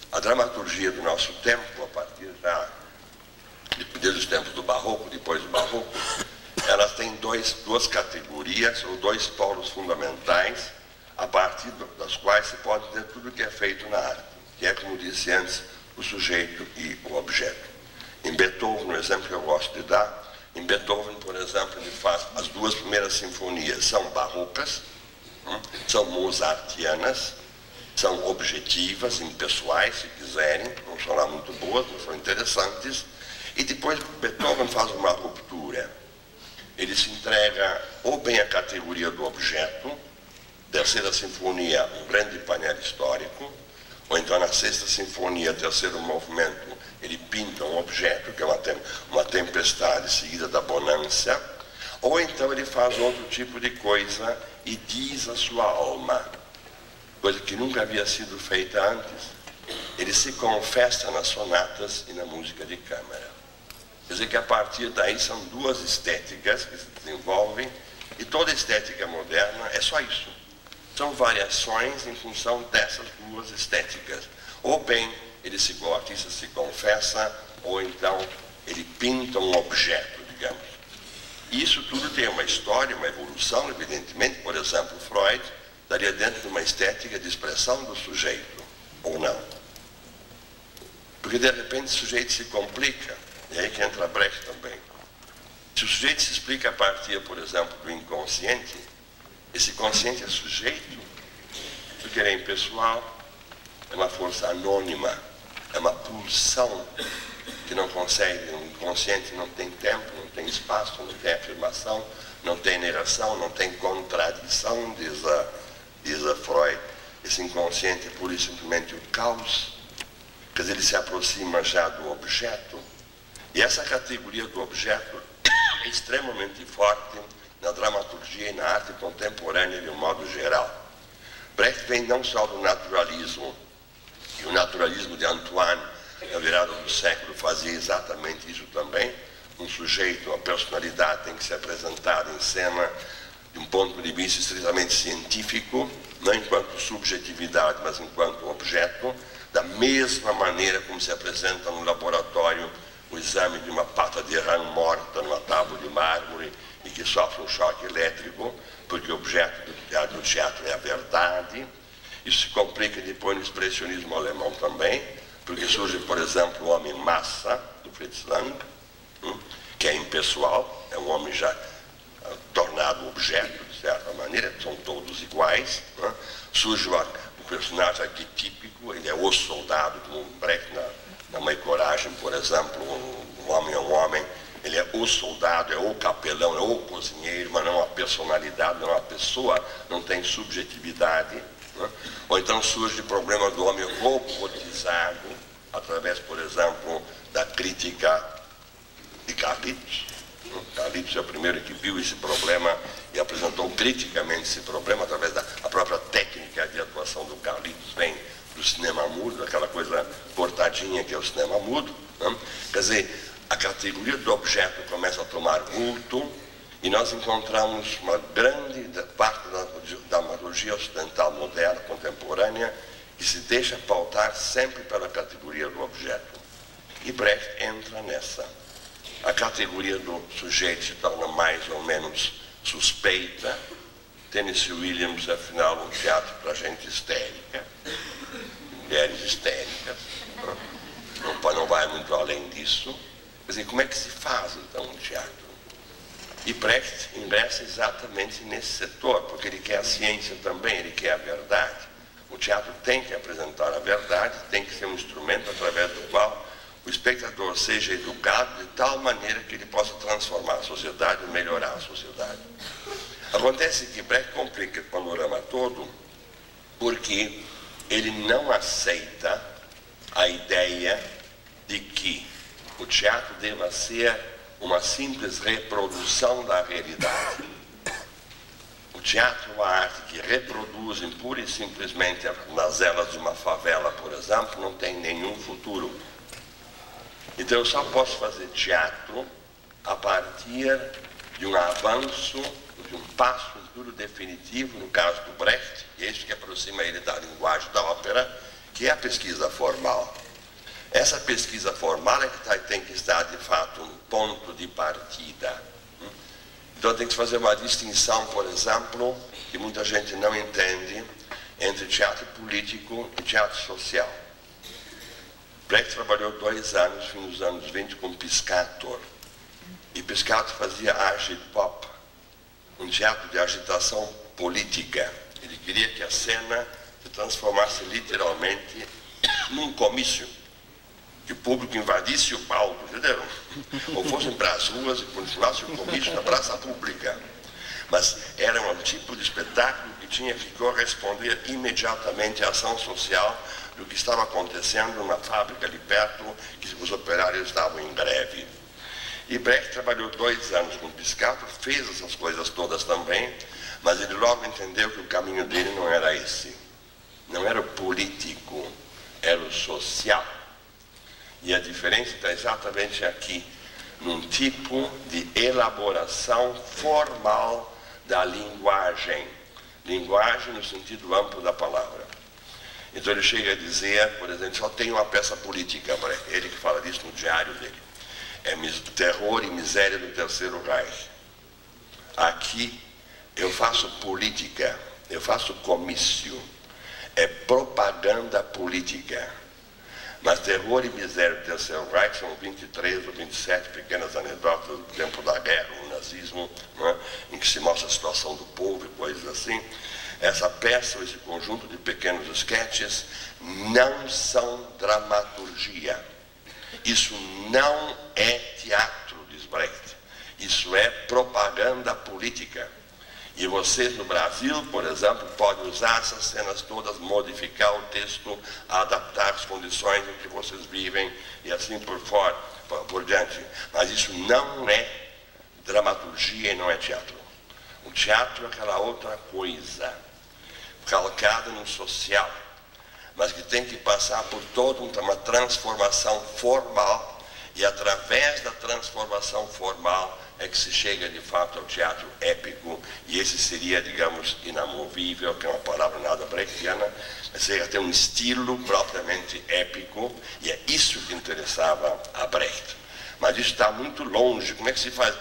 A dramaturgia do nosso tempo, a partir já desde os tempos do Barroco, depois do Barroco, ela tem duas categorias ou dois polos fundamentais, a partir das quais se pode ter tudo o que é feito na arte, que é, como disse antes, o sujeito e o objeto. Em Beethoven, no exemplo que eu gosto de dar, em Beethoven, por exemplo, ele faz as duas primeiras sinfonias, são barrocas, são mozartianas, são objetivas, impessoais, se quiserem, não são lá muito boas, não são interessantes, e depois Beethoven faz uma ruptura. Ele se entrega ou bem à categoria do objeto, terceira sinfonia, um grande painel histórico, ou então na sexta sinfonia, terceiro movimento, ele pinta um objeto, que é uma tempestade seguida da bonança, ou então ele faz outro tipo de coisa e diz a sua alma, coisa que nunca havia sido feita antes. Ele se confessa nas sonatas e na música de câmara. Quer dizer que a partir daí são duas estéticas que se desenvolvem, e toda estética moderna é só isso. São variações em função dessas duas estéticas. Ou bem ele se artista se confessa, ou então ele pinta um objeto, digamos. E isso tudo tem uma história, uma evolução, evidentemente. Por exemplo, Freud estaria dentro de uma estética de expressão do sujeito, ou não. Porque de repente o sujeito se complica, e aí que entra Brecht também. Se o sujeito se explica a partir, por exemplo, do inconsciente, esse consciente é sujeito, porque ele é impessoal, é uma força anônima, é uma pulsão que não consegue, o inconsciente não tem tempo, não tem espaço, não tem afirmação, não tem negação, não tem contradição, diz a Freud. Esse inconsciente é pura e simplesmente o caos, quer dizer, ele se aproxima já do objeto, e essa categoria do objeto é extremamente forte na dramaturgia e na arte contemporânea de um modo geral. Brecht vem não só do naturalismo, e o naturalismo de Antoine, na virada do século, fazia exatamente isso também. Um sujeito, uma personalidade tem que ser apresentada em cena de um ponto de vista estritamente científico, não enquanto subjetividade, mas enquanto objeto, da mesma maneira como se apresenta no laboratório o exame de uma pata de rã morta numa tábua de mármore e que sofre um choque elétrico, porque o objeto do teatro é a verdade. Isso se complica depois no expressionismo alemão também, porque surge, por exemplo, o homem massa, do Fritz Lang, que é impessoal, é um homem já tornado objeto, de certa maneira, são todos iguais. Surge o personagem arquetípico, ele é o soldado, como Brecht na Mãe Coragem, por exemplo, um homem é um homem, ele é o soldado, é o capelão, é o cozinheiro, mas não é uma personalidade, não é uma pessoa, não tem subjetividade. Ou então surge o problema do homem robotizado, através, por exemplo, da crítica de Carlitos. Carlitos é o primeiro que viu esse problema e apresentou criticamente esse problema através da própria técnica de atuação do Carlitos, vem do cinema mudo, aquela coisa cortadinha que é o cinema mudo. Quer dizer, a categoria do objeto começa a tomar vulto, e nós encontramos uma grande parte da dramaturgia ocidental moderna, contemporânea, que se deixa pautar sempre pela categoria do objeto. E Brecht entra nessa. A categoria do sujeito se torna mais ou menos suspeita. Tennessee Williams, afinal, um teatro para gente histérica, mulheres histéricas, não vai muito além disso. Quer dizer, como é que se faz, então, um teatro? E Brecht ingressa exatamente nesse setor, porque ele quer a ciência também, ele quer a verdade. O teatro tem que apresentar a verdade, tem que ser um instrumento através do qual o espectador seja educado de tal maneira que ele possa transformar a sociedade e melhorar a sociedade. Acontece que Brecht complica o panorama todo porque ele não aceita a ideia de que o teatro deva ser uma simples reprodução da realidade. O teatro é uma arte que reproduz pura e simplesmente nas celas de uma favela, por exemplo, não tem nenhum futuro. Então eu só posso fazer teatro a partir de um avanço, de um passo em tudo definitivo, no caso do Brecht, e é isso que aproxima ele da linguagem da ópera, que é a pesquisa formal. Essa pesquisa formal é que tem que estar, de fato, no ponto de partida. Então tem que fazer uma distinção, por exemplo, que muita gente não entende, entre teatro político e teatro social. Brecht trabalhou 2 anos, fim dos anos 20, com Piscator. E Piscator fazia agitpop, um teatro de agitação política. Ele queria que a cena se transformasse literalmente num comício, que o público invadisse o palco, entenderam? Ou fossem para as ruas e continuasse o comício na praça pública. Mas era um tipo de espetáculo que tinha que corresponder imediatamente à ação social do que estava acontecendo numa fábrica ali perto, que os operários estavam em greve. E Brecht trabalhou 2 anos com Piscator, fez essas coisas todas também, mas ele logo entendeu que o caminho dele não era esse. Não era o político, era o social. E a diferença está exatamente aqui, num tipo de elaboração formal da linguagem. Linguagem no sentido amplo da palavra. Então ele chega a dizer, por exemplo, só tem uma peça política, ele que fala disso no diário dele. É Terror e Miséria do Terceiro Reich. Aqui eu faço política, eu faço comício, é propaganda política. Mas Terror e Miséria do Terceiro Reich são 23 ou 27 pequenas anedotas do tempo da guerra, o nazismo, não é? Em que se mostra a situação do povo e coisas assim. Essa peça, esse conjunto de pequenos esquetes, não são dramaturgia. Isso não é teatro, diz Brecht. Isso é propaganda política. E vocês no Brasil, por exemplo, podem usar essas cenas todas, modificar o texto, adaptar as condições em que vocês vivem e assim por diante. Mas isso não é dramaturgia e não é teatro. O teatro é aquela outra coisa, calcada no social, mas que tem que passar por toda uma transformação formal, e através da transformação formal é que se chega de fato ao teatro épico, e esse seria, digamos, inamovível, que é uma palavra nada brechtiana, mas seria ter um estilo propriamente épico, e é isso que interessava a Brecht. Mas isso está muito longe. Como é que se faz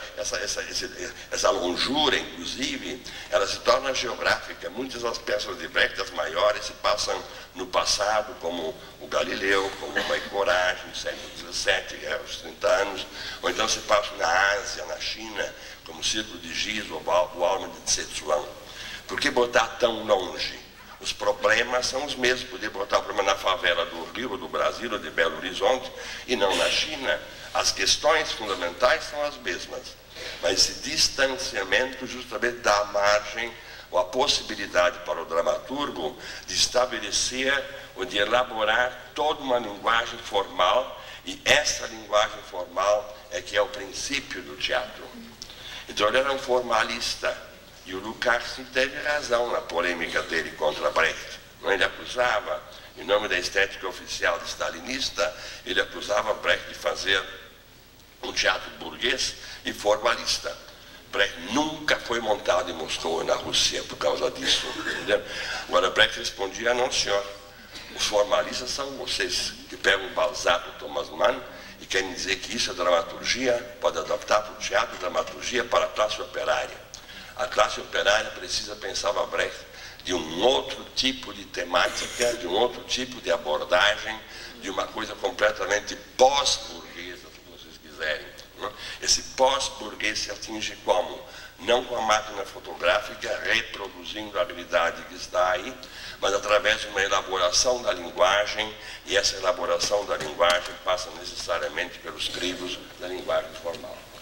essa longura, inclusive, ela se torna geográfica. Muitas das peças de Brecht, as maiores, se passam no passado, como o Galileu, como uma Coragem, no século XVII, aos 30 anos, ou então se passa na Ásia, na China, como o Círculo de Giz, ou o Alma de Tsetsuan. Por que botar tão longe? Os problemas são os mesmos. Poder botar o problema na favela do Rio, ou do Brasil, ou de Belo Horizonte, e não na China. As questões fundamentais são as mesmas, mas esse distanciamento justamente dá margem ou a possibilidade para o dramaturgo de estabelecer ou de elaborar toda uma linguagem formal, e essa linguagem formal é que é o princípio do teatro. Então ele era um formalista, e o Lukács teve razão na polêmica dele contra Brecht. Ele acusava, em nome da estética oficial de stalinista, ele acusava Brecht de fazer um teatro burguês e formalista. Brecht nunca foi montado em Moscou e na Rússia por causa disso. Entendeu? Agora Brecht respondia, não senhor, os formalistas são vocês que pegam o Balzac, o Thomas Mann, e querem dizer que isso é dramaturgia, pode adaptar para o teatro dramaturgia para a classe operária. A classe operária precisa, pensava Brecht, de um outro tipo de temática, de um outro tipo de abordagem, de uma coisa completamente pós-burguesa, se vocês quiserem. Não? Esse pós-burguês se atinge como? Não com a máquina fotográfica reproduzindo a realidade que está aí, mas através de uma elaboração da linguagem, e essa elaboração da linguagem passa necessariamente pelos crivos da linguagem formal.